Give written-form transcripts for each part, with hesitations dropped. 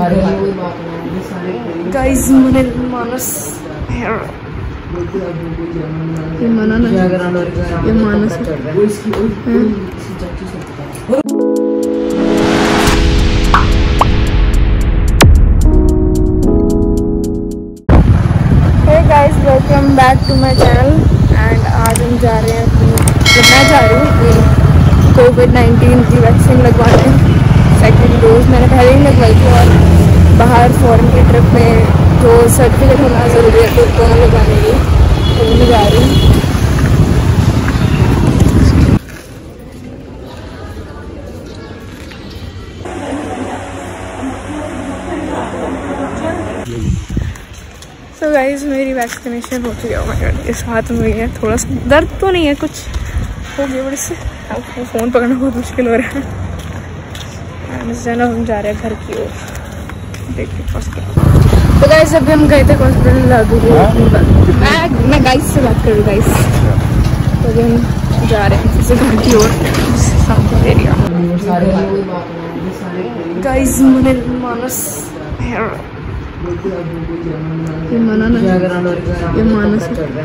Guys Manas ये माना ना, ये Manas guys, welcome back to my channel. And आज हम जा रहे हैं मैं जा रही हूँ कोविड-19 की वैक्सीन लगवाने। सेकेंड डोज मैंने पहले ही लगवाई थी और बाहर फॉरेन की ट्रिप में जो सर्टिफिकेट होना ज़रूरी है तो दोनों लगवाने की, तो मैं जा रही हूँ। तो गाइस मेरी वैक्सीनेशन हो चुकी है। ओह इस हाथ में है, थोड़ा सा दर्द तो नहीं है, कुछ हो गया बड़े से। अब फ़ोन पकड़ना बहुत मुश्किल हो रहा है। हम जा रहे हैं घर की ओर, देखिए हॉस्पिटल। तो गाइस अभी हम गए थे हॉस्पिटल लादूरी। मैं गाइस से बात कर रही हूँ गाइस। तो अभी हम जा रहे हैं फिर से घर की ओर, साउथ एरिया। गाइस मानस ये माना ना, ये मानस।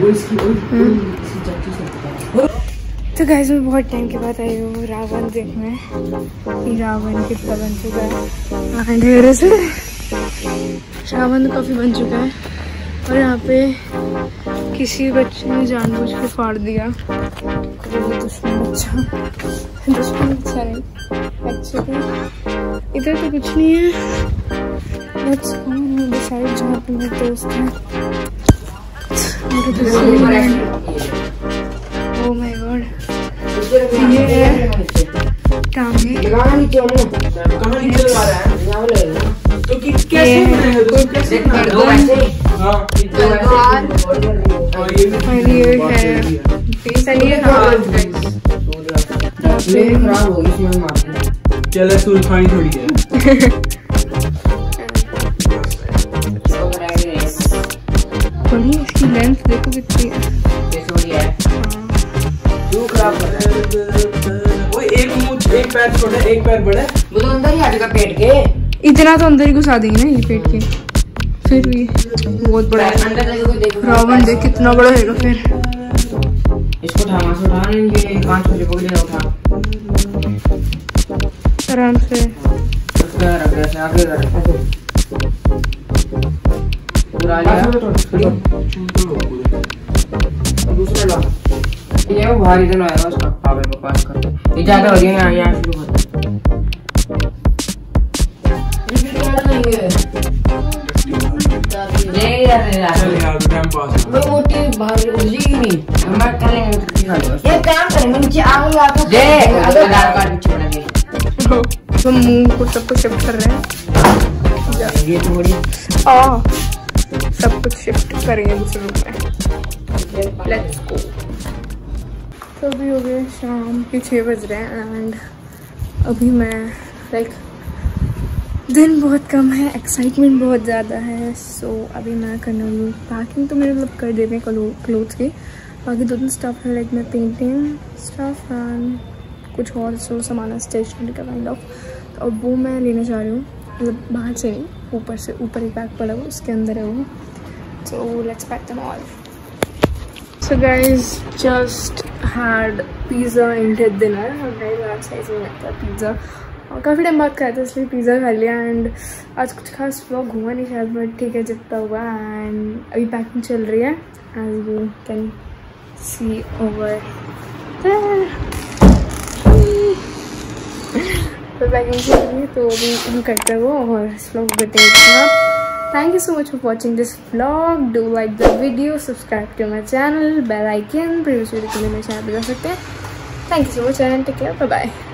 तो गाइस मैं बहुत टाइम के बाद आई हूँ रावण देखने। रावण कितना बन चुका है, ढेर से रावण काफ़ी बन चुका है। और यहाँ पे किसी बच्चे ने जानबूझ के फाड़ दिया। दुश्मन अच्छा नहीं एक्चुअली। इधर तो कुछ नहीं है, लेट्स गो डिसाइड जहाँ पे मेरे दोस्त हैं। ओह माय गॉड, ये है टांगे। चलो सूल खानी थोड़ी है। बड़ी इसकी लेंथ देखो कितनी है। एक पैर छोटा एक पैर बड़ा, वो तो अंदर ही आ जाएगा पेट के। इतना तो अंदर ही घुसा देंगे ना ये पेट के, फिर भी बहुत बड़ा है। रावण देख कितना बड़ा है। फिर इसको उठा लेंगे, कांच को पकड़े उठा आराम से। आगे पूरा दूसरा ला। ये वो भारी तो आएगा उसका पावे को पास कर। ये ज्यादा हो गया ना, यहाँ शुरू कर। ये यार टाइम पास वो मोटी भारी उलझी नहीं। हम करेंगे ये काम करेंगे, नीचे आगे आके दे आधार कार्ड पीछे बना दे। तो मुंह को सबको शिफ्ट कर रहे हैं। ये थोड़ी सब कुछ शिफ्ट करेंगे दूसरे रूम में। Let's go. तो अभी हो गए शाम के 6 बज रहे हैं एंड अभी मैं दिन बहुत कम है, एक्साइटमेंट बहुत ज़्यादा है। सो अभी मैं करने वाली हूँ पैकिंग। तो मेरे मतलब कर देते हैं क्लोथ्स की। बाकी 2-3 स्टफ है, लाइक मैं पेंटिंग स्टफ एंड कुछ और सो सामान है स्टेशनरी का काइंड ऑफ। तो अब वो मैं लेने जा रही हूँ, मतलब बाहर से नहीं, ऊपर से। ऊपर एक बैग पड़ा हुआ उसके अंदर है वो। So let's pack them all. So guys just had pizza and dinner. और गाइज आज साइज में लगता है पिज़्ज़ा, और काफ़ी टाइम बाद खाया था इसलिए पिज़्ज़ा खा लिया। एंड आज कुछ खास व्लॉग हुआ नहीं शायद, बट ठीक है जितना हुआ। एंड अभी पैकिंग चल रही है as you can see over there. तो पैकिंग चल रही है, तो अभी हम करते हैं वो और इस व्लॉग को देखते हैं। Thank you so much for watching this vlog. Do like the video, subscribe to my channel, bell icon, previous video के लिए मेरे चैनल पे जा सकते हैं। Thank you so much and take care. Bye bye.